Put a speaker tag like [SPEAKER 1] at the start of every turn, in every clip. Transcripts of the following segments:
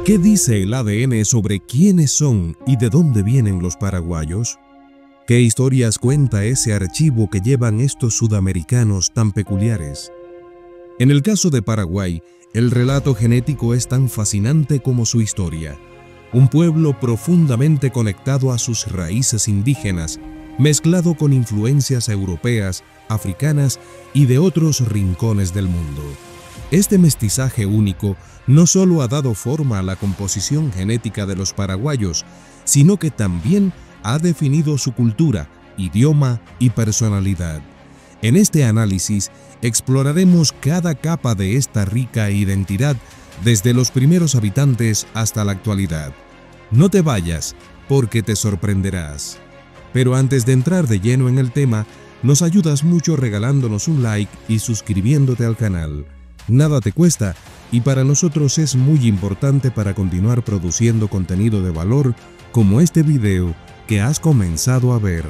[SPEAKER 1] ¿Qué dice el ADN sobre quiénes son y de dónde vienen los paraguayos? ¿Qué historias cuenta ese archivo que llevan estos sudamericanos tan peculiares? En el caso de Paraguay, el relato genético es tan fascinante como su historia. Un pueblo profundamente conectado a sus raíces indígenas, mezclado con influencias europeas, africanas y de otros rincones del mundo. Este mestizaje único no solo ha dado forma a la composición genética de los paraguayos, sino que también ha definido su cultura, idioma y personalidad. En este análisis exploraremos cada capa de esta rica identidad, desde los primeros habitantes hasta la actualidad. No te vayas, porque te sorprenderás. Pero antes de entrar de lleno en el tema, nos ayudas mucho regalándonos un like y suscribiéndote al canal. Nada te cuesta y para nosotros es muy importante para continuar produciendo contenido de valor como este video que has comenzado a ver.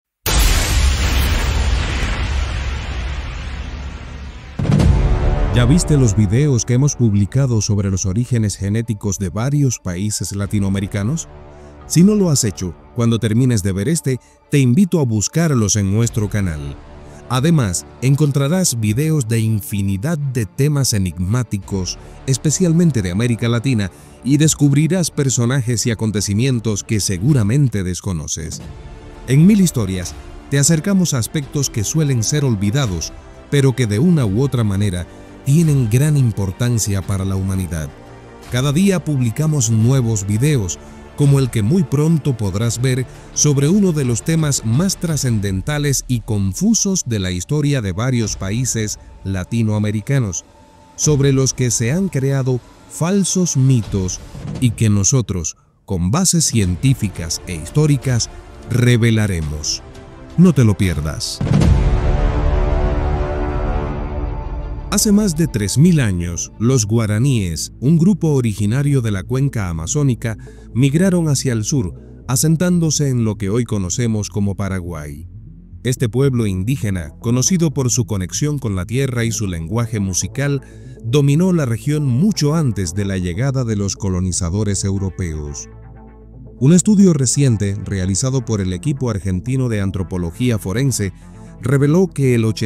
[SPEAKER 1] ¿Ya viste los videos que hemos publicado sobre los orígenes genéticos de varios países latinoamericanos? Si no lo has hecho, cuando termines de ver este, te invito a buscarlos en nuestro canal. Además, encontrarás videos de infinidad de temas enigmáticos, especialmente de América Latina, y descubrirás personajes y acontecimientos que seguramente desconoces. En Mil Historias, te acercamos a aspectos que suelen ser olvidados, pero que de una u otra manera tienen gran importancia para la humanidad. Cada día publicamos nuevos videos, como el que muy pronto podrás ver sobre uno de los temas más trascendentales y confusos de la historia de varios países latinoamericanos, sobre los que se han creado falsos mitos y que nosotros, con bases científicas e históricas, revelaremos. No te lo pierdas. Hace más de 3000 años, los guaraníes, un grupo originario de la cuenca amazónica, migraron hacia el sur, asentándose en lo que hoy conocemos como Paraguay. Este pueblo indígena, conocido por su conexión con la tierra y su lenguaje musical, dominó la región mucho antes de la llegada de los colonizadores europeos. Un estudio reciente, realizado por el equipo argentino de antropología forense, reveló que el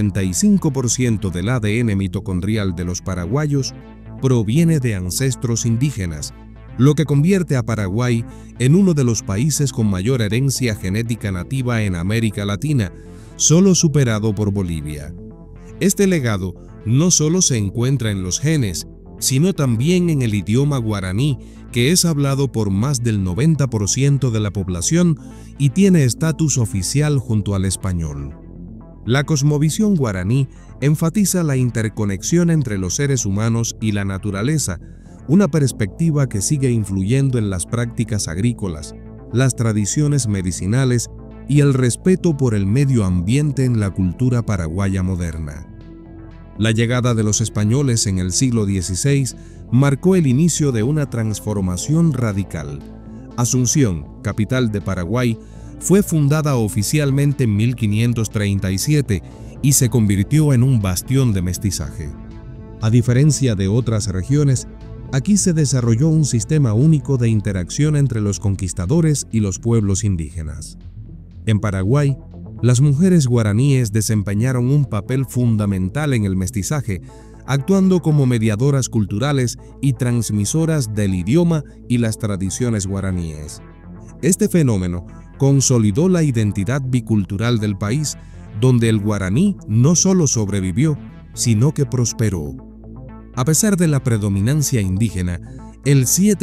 [SPEAKER 1] 85% del ADN mitocondrial de los paraguayos proviene de ancestros indígenas, lo que convierte a Paraguay en uno de los países con mayor herencia genética nativa en América Latina, solo superado por Bolivia. Este legado no solo se encuentra en los genes, sino también en el idioma guaraní, que es hablado por más del 90% de la población y tiene estatus oficial junto al español. La cosmovisión guaraní enfatiza la interconexión entre los seres humanos y la naturaleza, una perspectiva que sigue influyendo en las prácticas agrícolas, las tradiciones medicinales y el respeto por el medio ambiente en la cultura paraguaya moderna. La llegada de los españoles en el siglo XVI marcó el inicio de una transformación radical. Asunción, capital de Paraguay, fue fundada oficialmente en 1537 y se convirtió en un bastión de mestizaje. A diferencia de otras regiones, aquí se desarrolló un sistema único de interacción entre los conquistadores y los pueblos indígenas. En Paraguay, las mujeres guaraníes desempeñaron un papel fundamental en el mestizaje, actuando como mediadoras culturales y transmisoras del idioma y las tradiciones guaraníes. Este fenómeno consolidó la identidad bicultural del país, donde el guaraní no solo sobrevivió, sino que prosperó. A pesar de la predominancia indígena, el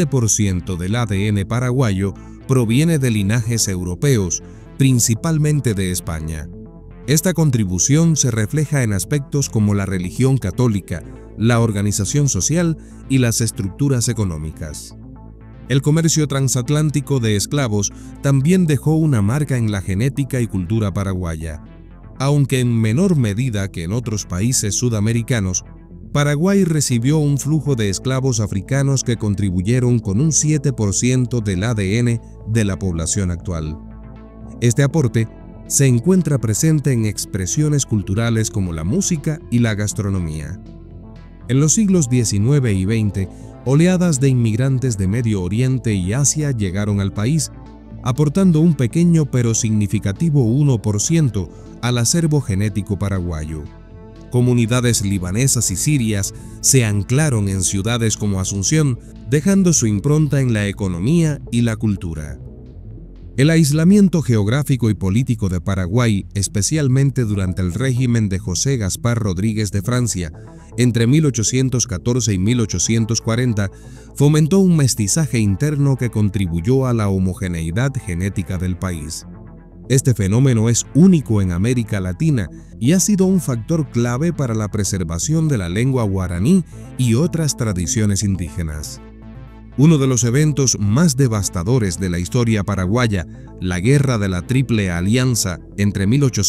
[SPEAKER 1] 7% del ADN paraguayo proviene de linajes europeos, principalmente de España. Esta contribución se refleja en aspectos como la religión católica, la organización social y las estructuras económicas. El comercio transatlántico de esclavos también dejó una marca en la genética y cultura paraguaya. Aunque en menor medida que en otros países sudamericanos, Paraguay recibió un flujo de esclavos africanos que contribuyeron con un 7% del ADN de la población actual. Este aporte se encuentra presente en expresiones culturales como la música y la gastronomía. En los siglos XIX y XX, oleadas de inmigrantes de Medio Oriente y Asia llegaron al país, aportando un pequeño pero significativo 1% al acervo genético paraguayo. Comunidades libanesas y sirias se anclaron en ciudades como Asunción, dejando su impronta en la economía y la cultura. El aislamiento geográfico y político de Paraguay, especialmente durante el régimen de José Gaspar Rodríguez de Francia, entre 1814 y 1840, fomentó un mestizaje interno que contribuyó a la homogeneidad genética del país. Este fenómeno es único en América Latina y ha sido un factor clave para la preservación de la lengua guaraní y otras tradiciones indígenas. Uno de los eventos más devastadores de la historia paraguaya, la Guerra de la Triple Alianza entre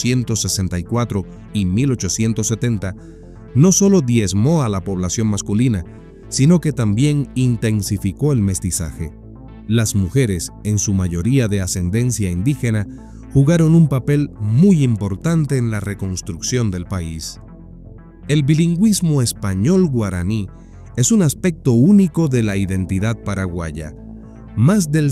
[SPEAKER 1] 1864 y 1870, no solo diezmó a la población masculina, sino que también intensificó el mestizaje. Las mujeres, en su mayoría de ascendencia indígena, jugaron un papel muy importante en la reconstrucción del país. El bilingüismo español-guaraní es un aspecto único de la identidad paraguaya. Más del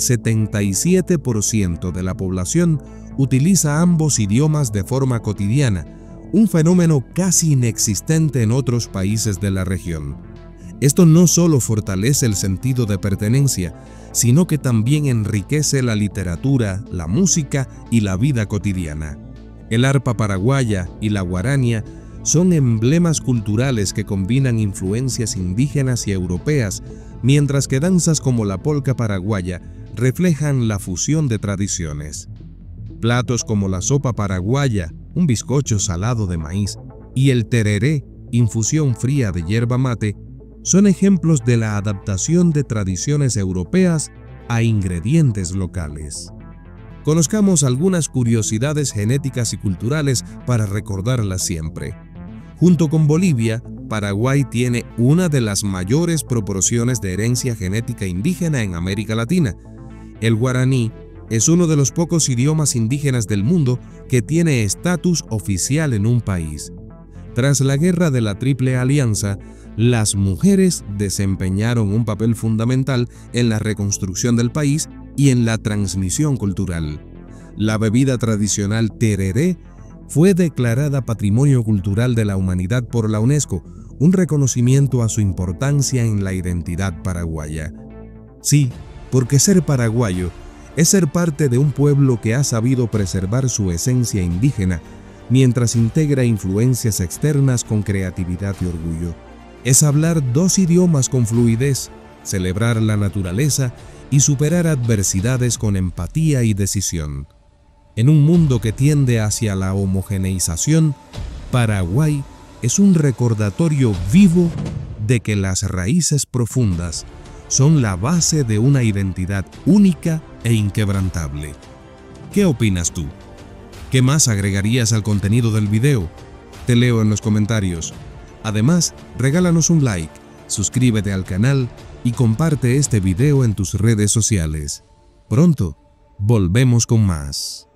[SPEAKER 1] 77% de la población utiliza ambos idiomas de forma cotidiana, un fenómeno casi inexistente en otros países de la región. Esto no solo fortalece el sentido de pertenencia, sino que también enriquece la literatura, la música y la vida cotidiana. El arpa paraguaya y la guarania son emblemas culturales que combinan influencias indígenas y europeas, mientras que danzas como la polca paraguaya reflejan la fusión de tradiciones. Platos como la sopa paraguaya, un bizcocho salado de maíz, y el tereré, infusión fría de yerba mate, son ejemplos de la adaptación de tradiciones europeas a ingredientes locales. Conozcamos algunas curiosidades genéticas y culturales para recordarlas siempre. Junto con Bolivia, Paraguay tiene una de las mayores proporciones de herencia genética indígena en América Latina. El guaraní es uno de los pocos idiomas indígenas del mundo que tiene estatus oficial en un país. Tras la Guerra de la Triple Alianza, las mujeres desempeñaron un papel fundamental en la reconstrucción del país y en la transmisión cultural. La bebida tradicional tereré fue declarada Patrimonio Cultural de la Humanidad por la UNESCO, un reconocimiento a su importancia en la identidad paraguaya. Sí, porque ser paraguayo es ser parte de un pueblo que ha sabido preservar su esencia indígena, mientras integra influencias externas con creatividad y orgullo. Es hablar dos idiomas con fluidez, celebrar la naturaleza y superar adversidades con empatía y decisión. En un mundo que tiende hacia la homogeneización, Paraguay es un recordatorio vivo de que las raíces profundas son la base de una identidad única e inquebrantable. ¿Qué opinas tú? ¿Qué más agregarías al contenido del video? Te leo en los comentarios. Además, regálanos un like, suscríbete al canal y comparte este video en tus redes sociales. Pronto, volvemos con más.